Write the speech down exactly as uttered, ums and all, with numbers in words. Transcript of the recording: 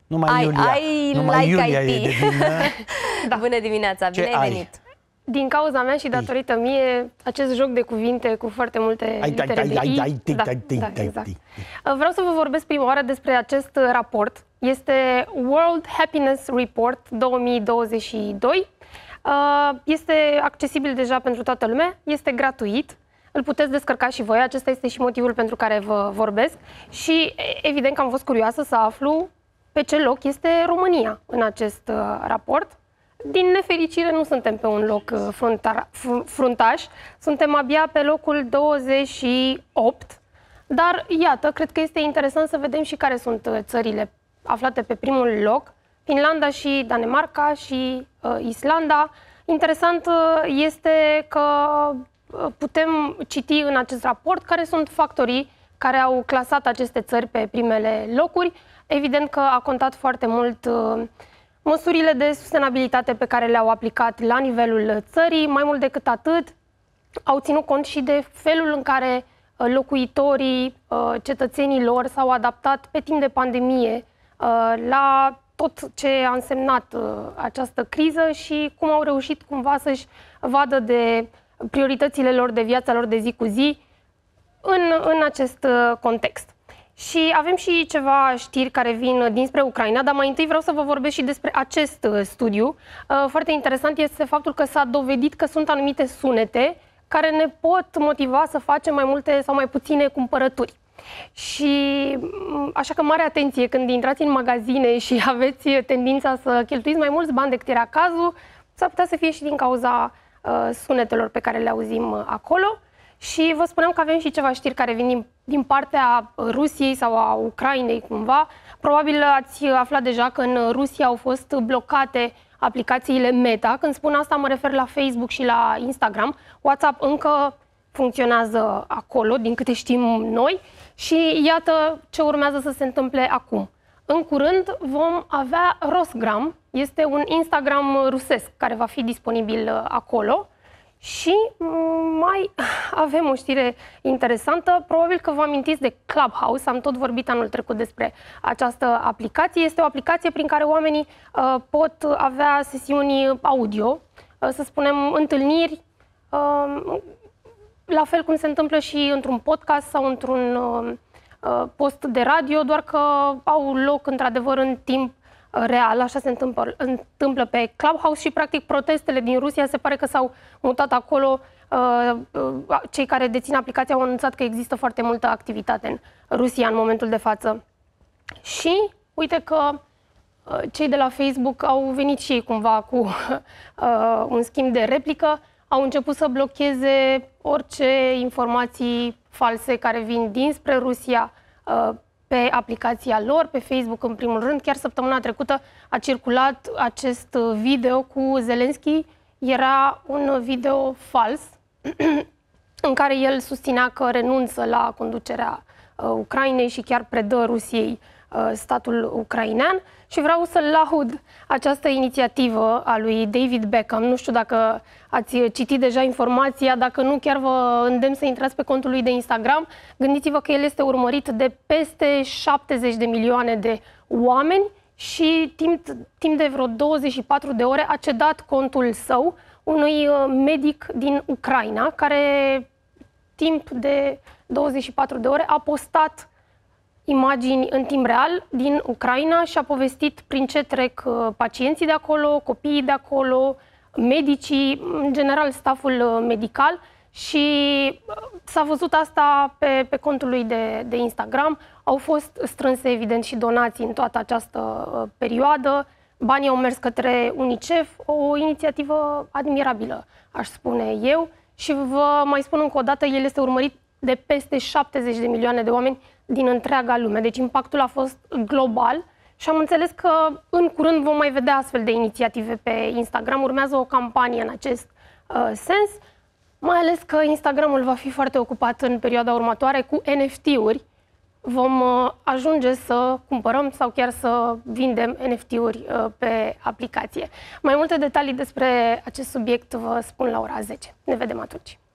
Numai I, Iulia, I numai like Iulia I T. e de vină. Da. Bună dimineața, bine Ce ai ai? venit! Din cauza mea și datorită mie, acest joc de cuvinte cu foarte multe Ai, litere ai, de ai, I. ai, ai, Da, ai, ai, da, ai, exact. ai. Vreau să vă vorbesc prima oară despre acest raport. Este World Happiness Report două mii douăzeci și doi. Este accesibil deja pentru toată lumea, este gratuit. Îl puteți descărca și voi, acesta este și motivul pentru care vă vorbesc. Și evident că am fost curioasă să aflu pe ce loc este România în acest raport. Din nefericire nu suntem pe un loc fruntar, fruntaș, suntem abia pe locul douăzeci și opt, dar iată, cred că este interesant să vedem și care sunt țările aflate pe primul loc, Finlanda și Danemarca și uh, Islanda. Interesant este că putem citi în acest raport care sunt factorii care au clasat aceste țări pe primele locuri. Evident că a contat foarte mult uh, măsurile de sustenabilitate pe care le-au aplicat la nivelul țării. Mai mult decât atât, au ținut cont și de felul în care locuitorii, cetățenii lor s-au adaptat pe timp de pandemie la tot ce a însemnat această criză și cum au reușit cumva să-și vadă de prioritățile lor, de viața lor de zi cu zi în, în acest context. Și avem și ceva știri care vin dinspre Ucraina, dar mai întâi vreau să vă vorbesc și despre acest studiu. Foarte interesant este faptul că s-a dovedit că sunt anumite sunete care ne pot motiva să facem mai multe sau mai puține cumpărături. Și așa că mare atenție când intrați în magazine și aveți tendința să cheltuiți mai mulți bani decât era cazul, s-ar putea să fie și din cauza uh, sunetelor pe care le auzim acolo. Și vă spuneam că avem și ceva știri care vin din, din partea Rusiei sau a Ucrainei cumva. Probabil ați aflat deja că în Rusia au fost blocate aplicațiile Meta. Când spun asta mă refer la Facebook și la Instagram. WhatsApp încă funcționează acolo, din câte știm noi. Și iată ce urmează să se întâmple acum. În curând vom avea Rosgram, este un Instagram rusesc care va fi disponibil acolo. Și mai avem o știre interesantă, probabil că vă amintiți de Clubhouse, am tot vorbit anul trecut despre această aplicație. Este o aplicație prin care oamenii uh, pot avea sesiuni audio, uh, să spunem întâlniri, uh, la fel cum se întâmplă și într-un podcast sau într-un uh, post de radio, doar că au loc într-adevăr în timp real, așa se întâmplă, întâmplă pe Clubhouse și practic protestele din Rusia se pare că s-au mutat acolo. Cei care dețin aplicația au anunțat că există foarte multă activitate în Rusia în momentul de față. Și uite că cei de la Facebook au venit și ei cumva cu un schimb de replică, au început să blocheze orice informații false care vin dinspre Rusia pe aplicația lor, pe Facebook în primul rând. Chiar săptămâna trecută a circulat acest video cu Zelensky. Era un video fals în care el susținea că renunță la conducerea Ucrainei și chiar predă Rusiei statul ucrainean. Și vreau să laud această inițiativă a lui David Beckham. Nu știu dacă ați citit deja informația, dacă nu, chiar vă îndemn să intrați pe contul lui de Instagram. Gândiți-vă că el este urmărit de peste șaptezeci de milioane de oameni și timp, timp de vreo douăzeci și patru de ore a cedat contul său unui medic din Ucraina, care timp de douăzeci și patru de ore a postat imagini în timp real din Ucraina și a povestit prin ce trec pacienții de acolo, copiii de acolo, medicii, în general staful medical. Și s-a văzut asta pe, pe contul lui de, de Instagram. Au fost strânse, evident, și donații în toată această perioadă. Banii au mers către UNICEF, o inițiativă admirabilă, aș spune eu. Și vă mai spun încă o dată, el este urmărit de peste șaptezeci de milioane de oameni din întreaga lume. Deci impactul a fost global și am înțeles că în curând vom mai vedea astfel de inițiative pe Instagram. Urmează o campanie în acest uh, sens, mai ales că Instagramul va fi foarte ocupat în perioada următoare cu N F T-uri. Vom uh, ajunge să cumpărăm sau chiar să vindem N F T-uri uh, pe aplicație. Mai multe detalii despre acest subiect vă spun la ora zece. Ne vedem atunci!